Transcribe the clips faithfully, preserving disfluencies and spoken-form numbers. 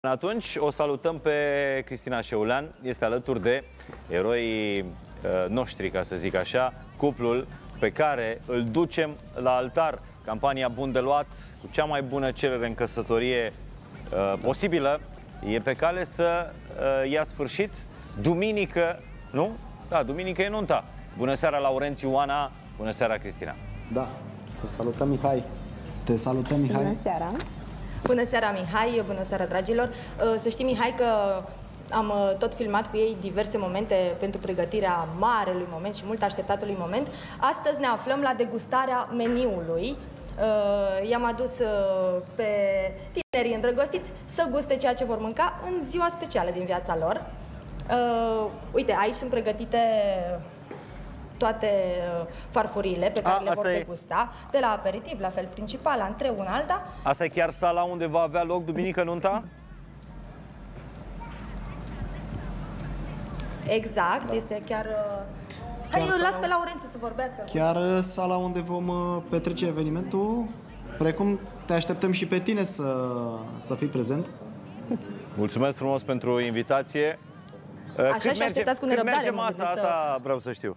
Atunci o salutăm pe Cristina Șeulean, este alături de eroii uh, noștri, ca să zic așa, cuplul pe care îl ducem la altar. Campania Bun de Luat, cu cea mai bună cerere în căsătorie uh, posibilă, e pe cale să uh, ia sfârșit. Duminică, nu? Da, duminică e nunta. Bună seara, Laurențiu, Oana, bună seara, Cristina. Da, te salutăm, Mihai. Te salutăm, Mihai. Bună seara. Bună seara, Mihai, bună seara, dragilor. Să știi, Mihai, că am tot filmat cu ei diverse momente pentru pregătirea marelui moment și mult așteptatului moment. Astăzi ne aflăm la degustarea meniului. I-am adus pe tinerii îndrăgostiți să guste ceea ce vor mânca în ziua specială din viața lor. Uite, aici sunt pregătite toate farfuriile pe care A, le vor e... degusta, de la aperitiv, la fel principal, la între una alta. Asta e chiar sala unde va avea loc duminică nunta? Exact, da. Este chiar... Hai, eu las pe Laurențiu să vorbească. Chiar sala unde vom petrece evenimentul, precum te așteptăm și pe tine să, să fii prezent. Mulțumesc frumos pentru invitație. Așa cât și merge, așteptați cu nerăbdare. Cât merge masa asta, vreau să știu.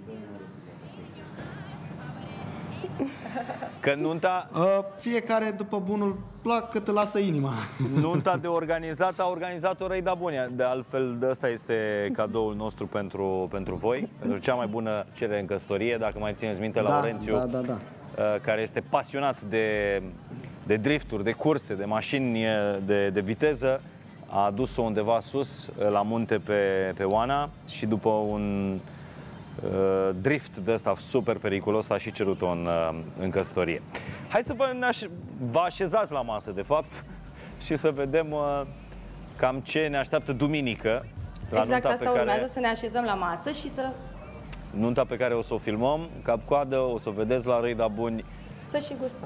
Că nunta... Fiecare după bunul plac cât îl lasă inima. Nunta de organizat a organizat-o Răida Bunia. De altfel, de ăsta este cadoul nostru pentru, pentru voi, pentru cea mai bună cerere în căsătorie. Dacă mai țineți minte, da, Laurențiu, da, da, da. care este pasionat de, de drifturi, de curse, de mașini de, de viteză, a adus-o undeva sus, la munte, pe, pe Oana, și după un uh, drift de ăsta super periculos a și cerut-o în, uh, în căsătorie. Hai să vă, vă așezați la masă, de fapt, și să vedem uh, cam ce ne așteaptă duminică. La exact asta care, urmează, să ne așezăm la masă și să... Nunta pe care o să o filmăm, cap-coadă, o să o vedeți la Răida Buni. Să și gustăm.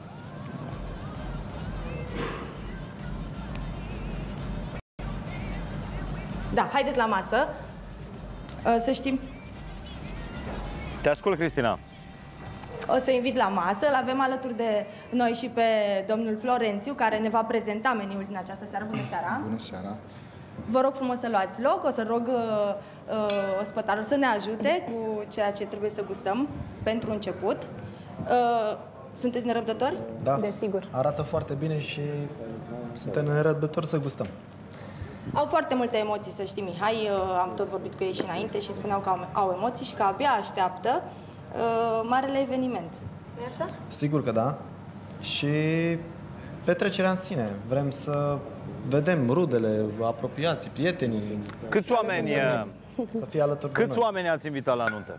Da, haideți la masă. Să știm. Te ascult, Cristina. O să invit la masă. Îl avem alături de noi și pe domnul Florențiu, care ne va prezenta meniul din această seară. Bună seara! Bună seara! Vă rog frumos să luați loc. O să rog uh, uh, ospătarul să ne ajute cu ceea ce trebuie să gustăm pentru început. Uh, sunteți nerăbdători? Da, desigur. Arată foarte bine și suntem nerăbdători să gustăm. Au foarte multe emoții, să știi, Mihai. Am tot vorbit cu ei și înainte și îmi spuneau că au, au emoții și că abia așteaptă uh, marele eveniment. Nu-i așa? Sigur că da. Și petrecerea în sine. Vrem să vedem rudele, apropiații, prietenii. Câți oameni, să fie alături câți de noi. oameni ați invitat la nuntă?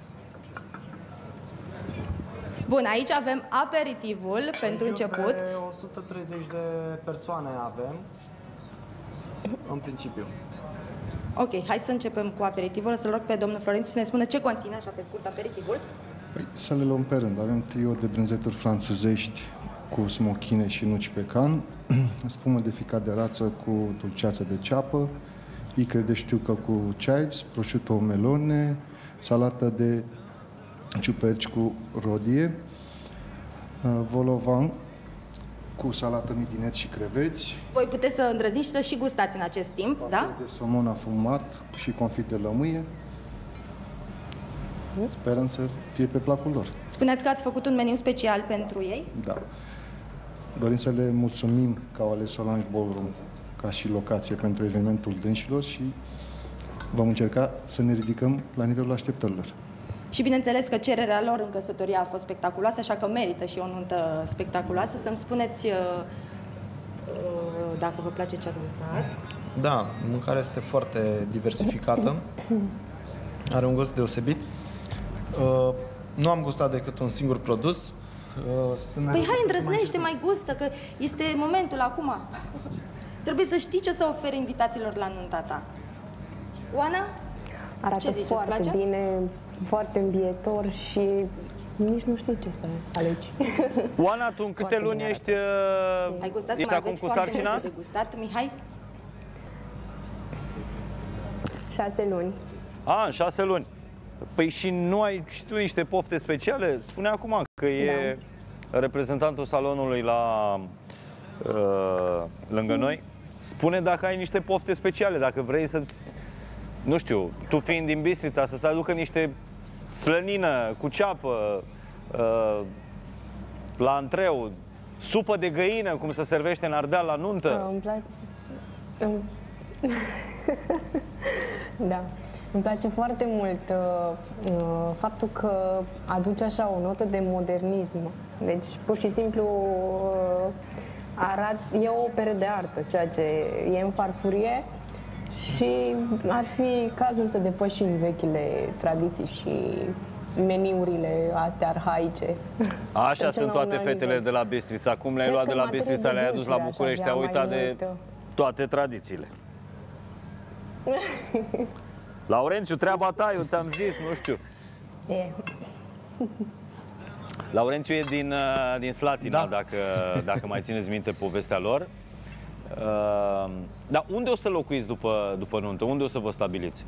Bun, aici avem aperitivul pentru început. o sută treizeci de persoane avem. În principiu. Ok, hai să începem cu aperitivul. O să-l rog pe domnul Florențiu să ne spună ce conține, așa pe scurt, aperitivul. Păi, să le luăm pe rând. Avem trio de brânzeturi franțuzești cu smochine și nuci pecan, spumă de ficat de rață cu dulceață de ceapă, icre de știucă cu chives, prosciutto melone, salată de ciuperci cu rodie, volovan cu salată midinet și creveți. Voi puteți să îndrăzniți și să și gustați în acest timp, Pate da? de somon afumat și confit de lămâie. Sperăm să fie pe placul lor. Spuneați că ați făcut un meniu special pentru ei? Da. Dorim să le mulțumim că au ales Solange Ballroom ca și locație pentru evenimentul dânșilor și vom încerca să ne ridicăm la nivelul așteptărilor. Și bineînțeles că cererea lor în căsătorie a fost spectaculoasă, așa că merită și o nuntă spectaculoasă. Să-mi spuneți uh, uh, dacă vă place ce ați gustat. Da, mâncarea este foarte diversificată. Are un gust deosebit. Uh, nu am gustat decât un singur produs. Uh, păi hai, îndrăznește, mai gustă, că este momentul acum. Trebuie să știi ce să oferi invitațiilor la nunta ta. Oana? Arată ce zici, foarte bine, foarte îmbietor și nici nu știu ce să alegi. Oana, tu în câte luni ești, Ai gustat, ești acum cu sarcina? De gustat, Mihai? Șase luni. A, în șase luni. Păi și nu ai și tu niște pofte speciale? Spune acum că e da. reprezentantul salonului la uh, lângă noi. spune dacă ai niște pofte speciale, dacă vrei să-ți, nu știu, tu fiind din Bistrița, să-ți aducă niște slănină cu ceapă, uh, la antreu, supă de găină, cum se servește în Ardeal la nuntă. Îmi place... Da. Îmi place foarte mult uh, uh, faptul că aduce așa o notă de modernism. Deci, pur și simplu, uh, arat, e o operă de artă, ceea ce e în farfurie și ar fi cazul să depășim vechile tradiții și meniurile astea arhaice. Așa sunt toate fetele de la Bistrița. Cum le-ai luat de la Bistrița, le-ai adus la București, te-ai uitat de toate tradițiile. Laurențiu, treaba ta, eu ți-am zis, nu știu. E. Laurențiu e din, din Slatina, Da. dacă, dacă mai țineți minte povestea lor. Uh, dar unde o să locuiți după, după nuntă? Unde o să vă stabiliți?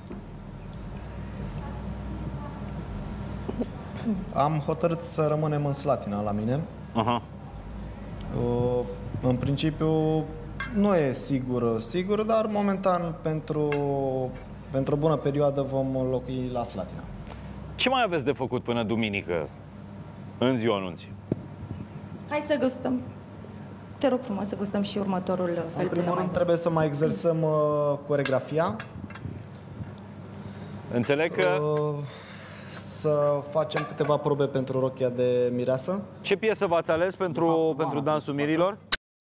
Am hotărât să rămânem în Slatina la mine. Aha. Uh, În principiu nu e sigur, sigur, dar momentan pentru, pentru o bună perioadă vom locui la Slatina. Ce mai aveți de făcut până duminică, în ziua anunții? Hai să gustăm. Te rog frumos să gustăm și următorul fel În până primul mai rând trebuie să mai exersăm uh, coregrafia, Înțeleg că... uh, să facem câteva probe pentru rochia de mireasă. Ce piesă v-ați ales pentru, De fapt, pentru Oana. Dansul Mirilor?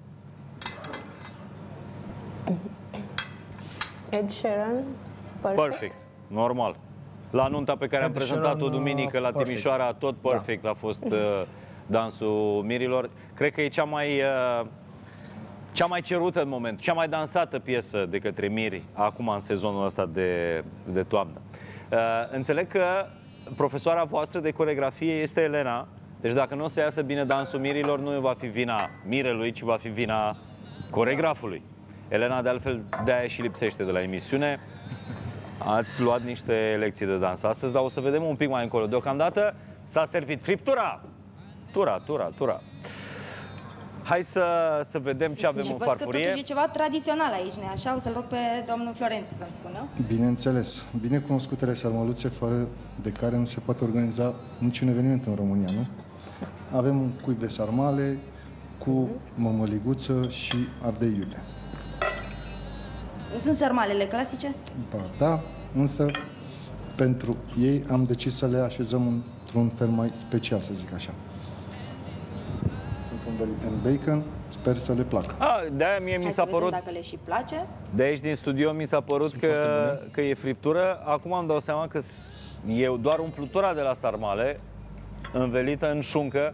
Ed Sheeran, perfect. Perfect, normal. La nunta pe care am Ed prezentat-o Sheeran, duminică la perfect. Timișoara, tot perfect a fost uh, Dansul Mirilor. Cred că e cea mai, uh, cea mai cerută în moment, cea mai dansată piesă de către Miri, acum în sezonul ăsta de, de toamnă. Uh, înțeleg că profesoara voastră de coregrafie este Elena, deci dacă nu o să iasă bine Dansul Mirilor, nu va fi vina mirelui, ci va fi vina coregrafului. Elena, de altfel, de-aia și lipsește de la emisiune. Ați luat niște lecții de dans astăzi, dar o să vedem un pic mai încolo. Deocamdată s-a servit friptura. Tura, tura, tura. Hai să, să vedem ce avem Și în văd că farfurie. totuși e ceva tradițional aici, nu așa? O să-l rog pe domnul Florențiu să-mi spună. Bineînțeles, binecunoscutele sarmăluțe, fără de care nu se poate organiza niciun eveniment în România, nu? Avem un cuib de sarmale cu mămăliguță și ardei iute. Nu sunt sărmalele clasice? Ba da, însă pentru ei am decis să le așezăm într-un fel mai special, să zic așa. Sunt învelite în bacon, sper să le placă. A, de-aia mie mi Hai s-a să vedem părut, dacă le și place. de aici din studio mi s-a părut Sunt că, foarte că e friptură. Acum îmi dau seama că e doar umplutura de la sarmale, învelită în șuncă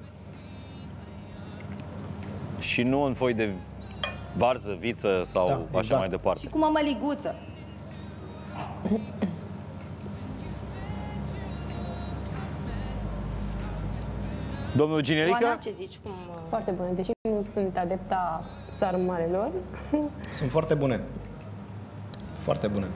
și nu în foi de varză, viță sau Da, așa exact. mai departe. Și cu mămăliguță. Domnul Ginerică? Oana, ce zici? Cum... uh, Foarte bune. Deși nu sunt adepta sarmalelor, Sunt foarte bune. Foarte bune.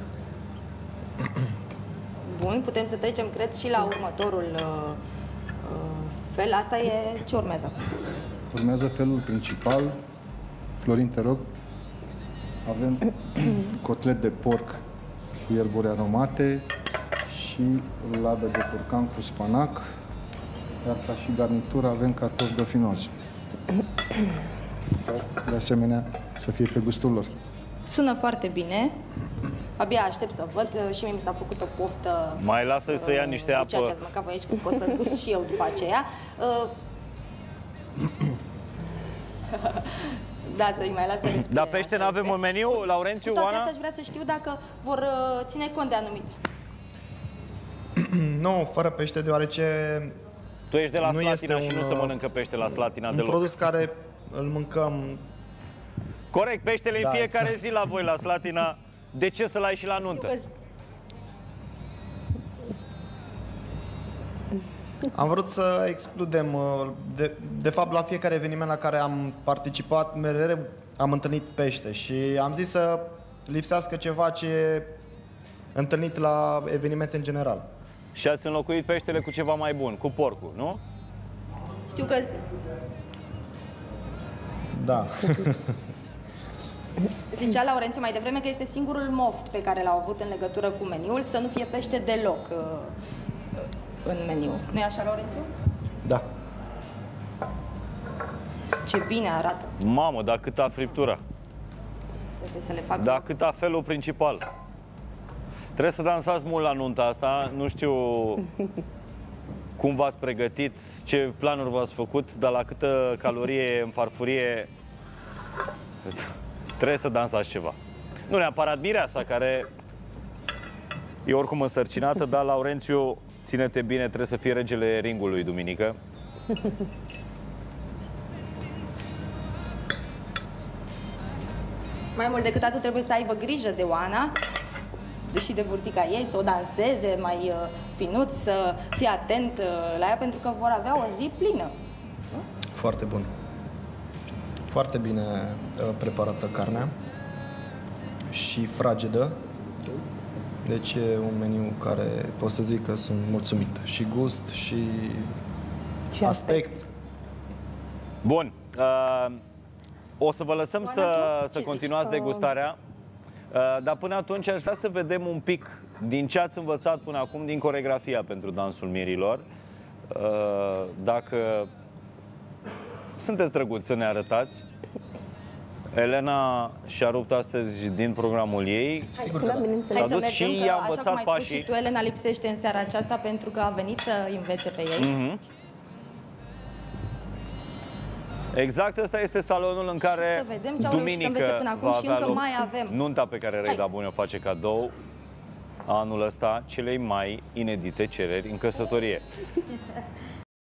Bun, putem să trecem, cred, și la următorul uh, uh, fel. Asta e... Ce urmează? Urmează felul principal. Florin, te rog. Avem cotlet de porc cu ierburi aromate și ruladă de curcan cu spanac. Iar ca și garnitură avem cartofi dofinozi. De asemenea, să fie pe gustul lor. Sună foarte bine. Abia aștept să văd. Uh, Și mie mi s-a făcut o poftă. Mai lasă să ia niște uh, Ceea ce apă. ați mâncat voi aici, că pot să gust și eu după aceea. Uh, Da, să-i mai las să respire. Dar pește așa n-avem este. în meniu, Laurențiu, Cu toate Oana? astea, aș vrea să știu dacă vor uh, ține cont de anumite. Nu, fără pește, deoarece Tu ești de la Nu Slatina este și un, nu se uh, mănâncă pește la Slatina un deloc. produs care îl mâncăm. Corect, peștele în Da, fiecare exact. zi la voi la Slatina. De ce să-l ai și la nuntă? Știu că Am vrut să excludem, uh, de, de fapt la fiecare eveniment la care am participat, mereu am întâlnit pește și am zis să lipsească ceva ce e întâlnit la evenimente în general. Și ați înlocuit peștele cu ceva mai bun, cu porcul, nu? Știu că Da. Zicea Laurențiu mai devreme că este singurul moft pe care l-au avut în legătură cu meniul, să nu fie pește deloc uh, în meniu. Nu-i așa, Laurențiu? Da. Ce bine arată. Mamă, dar câta friptură. Trebuie să le fac. Dar câta felul principal. Trebuie să dansați mult la nunta asta. Nu știu cum v-ați pregătit, ce planuri v-ați făcut, dar la câtă calorie în farfurie trebuie să dansați ceva. Nu neapărat mireasa, care e oricum însărcinată, dar Laurențiu, ține-te bine, trebuie să fie regele ringului duminică. Mai mult decât atât trebuie să aibă grijă de Oana, deși de burtica ei, să o danseze mai uh, finuț, să fie atent uh, la ea, pentru că vor avea o zi plină. Foarte bun. Foarte bine uh, preparată carnea și fragedă. Deci e un meniu care pot să zic că sunt mulțumit. Și gust și, Și aspect. aspect. Bun. Uh, o să vă lăsăm Oana, să, tu să ce continuați zici? degustarea. Uh, dar până atunci aș vrea să vedem un pic din ce ați învățat până acum din coreografia pentru Dansul Mirilor. Uh, dacă sunteți drăguți să ne arătați. Elena și-a rupt astăzi din programul ei. Sigur că Da, da. bineînțeles. S-a Hai să dus și mergem, i-a că, așa învățat cum ai spus pașii. și tu, Elena lipsește în seara aceasta pentru că a venit să învețe pe ei. Mm-hmm. Exact, ăsta este salonul în care să vedem ce au reușit să învețe duminică până acum va și avea încă loc mai avem. nunta pe care Hai. Reida Buni o face cadou anul ăsta celei mai inedite cereri în căsătorie.